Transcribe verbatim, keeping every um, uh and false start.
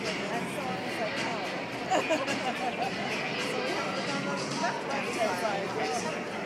And so I was like, oh. So we have to go on the left hand side.